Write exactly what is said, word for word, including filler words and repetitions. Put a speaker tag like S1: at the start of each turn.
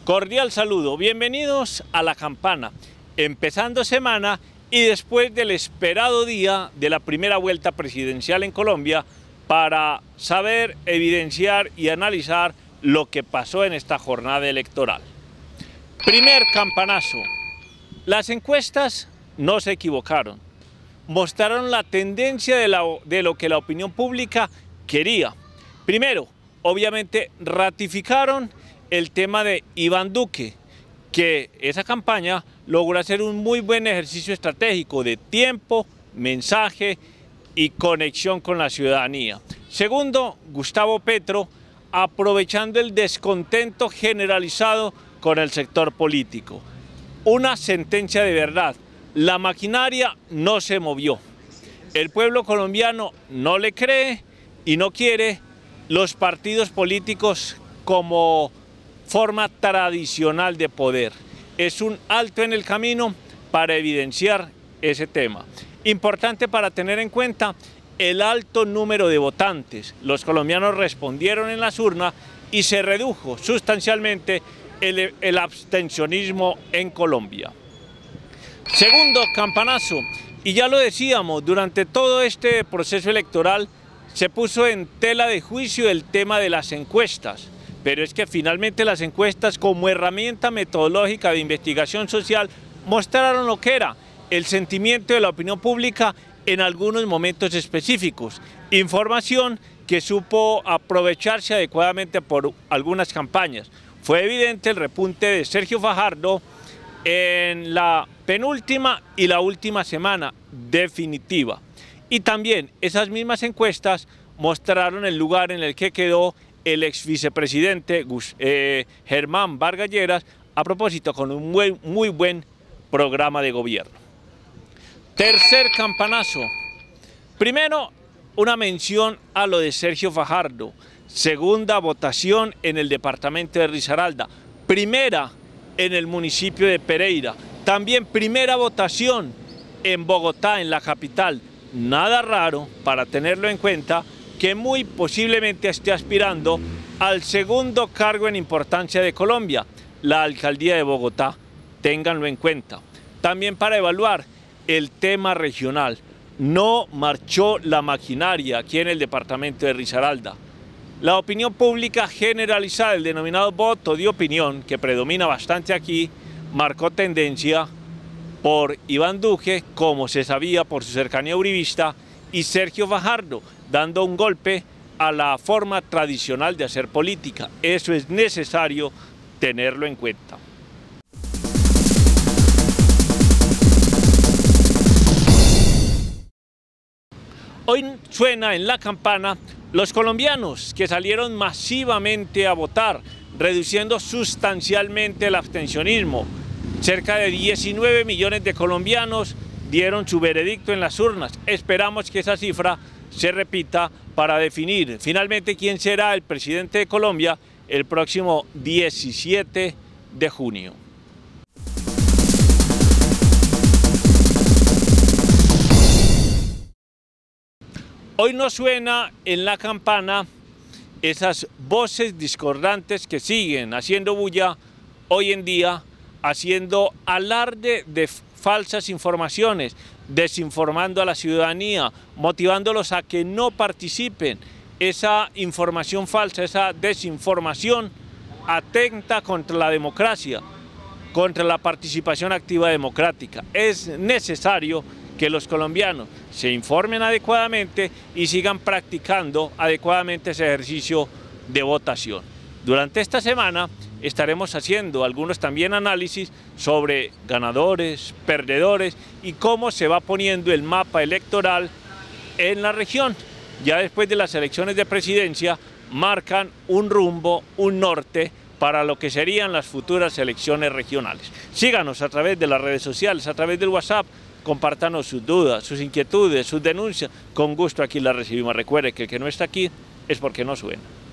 S1: Cordial saludo, bienvenidos a La Campana, empezando semana y después del esperado día de la primera vuelta presidencial en Colombia para saber, evidenciar y analizar lo que pasó en esta jornada electoral. Primer campanazo. Las encuestas no se equivocaron, mostraron la tendencia de, la, de lo que la opinión pública quería. Primero, obviamente ratificaron el tema de Iván Duque, que esa campaña logró hacer un muy buen ejercicio estratégico de tiempo, mensaje y conexión con la ciudadanía. Segundo, Gustavo Petro, aprovechando el descontento generalizado con el sector político. Una sentencia de verdad, la maquinaria no se movió. El pueblo colombiano no le cree y no quiere los partidos políticos como forma tradicional de poder. Es un alto en el camino para evidenciar ese tema. Importante para tener en cuenta el alto número de votantes. Los colombianos respondieron en las urnas y se redujo sustancialmente el, el abstencionismo en Colombia. Segundo campanazo, y ya lo decíamos, durante todo este proceso electoral se puso en tela de juicio el tema de las encuestas. Pero es que finalmente las encuestas como herramienta metodológica de investigación social mostraron lo que era el sentimiento de la opinión pública en algunos momentos específicos. Información que supo aprovecharse adecuadamente por algunas campañas. Fue evidente el repunte de Sergio Fajardo en la penúltima y la última semana definitiva. Y también esas mismas encuestas mostraron el lugar en el que quedó el ex vicepresidente eh, Germán Vargas Lleras, a propósito con un muy, muy buen programa de gobierno. Tercer campanazo. Primero, una mención a lo de Sergio Fajardo. Segunda votación en el departamento de Risaralda. Primera en el municipio de Pereira. También primera votación en Bogotá, en la capital. Nada raro para tenerlo en cuenta que muy posiblemente esté aspirando al segundo cargo en importancia de Colombia, la alcaldía de Bogotá. Ténganlo en cuenta. También para evaluar el tema regional. No marchó la maquinaria aquí en el departamento de Risaralda. La opinión pública generalizada, el denominado voto de opinión, que predomina bastante aquí, marcó tendencia por Iván Duque, como se sabía por su cercanía uribista, y Sergio Fajardo, dando un golpe a la forma tradicional de hacer política. Eso es necesario tenerlo en cuenta. Hoy suena en la campana los colombianos que salieron masivamente a votar, reduciendo sustancialmente el abstencionismo. Cerca de diecinueve millones de colombianos dieron su veredicto en las urnas. Esperamos que esa cifra se repita para definir finalmente quién será el presidente de Colombia el próximo diecisiete de junio. Hoy no suena en la campana esas voces discordantes que siguen haciendo bulla hoy en día, haciendo alarde de falsas informaciones, desinformando a la ciudadanía, motivándolos a que no participen. Esa información falsa, esa desinformación atenta contra la democracia, contra la participación activa democrática. Es necesario que los colombianos se informen adecuadamente y sigan practicando adecuadamente ese ejercicio de votación. Durante esta semana estaremos haciendo algunos también análisis sobre ganadores, perdedores y cómo se va poniendo el mapa electoral en la región. Ya después de las elecciones de presidencia marcan un rumbo, un norte para lo que serían las futuras elecciones regionales. Síganos a través de las redes sociales, a través del WhatsApp, compártanos sus dudas, sus inquietudes, sus denuncias. Con gusto aquí las recibimos. Recuerde que el que no está aquí es porque no suena.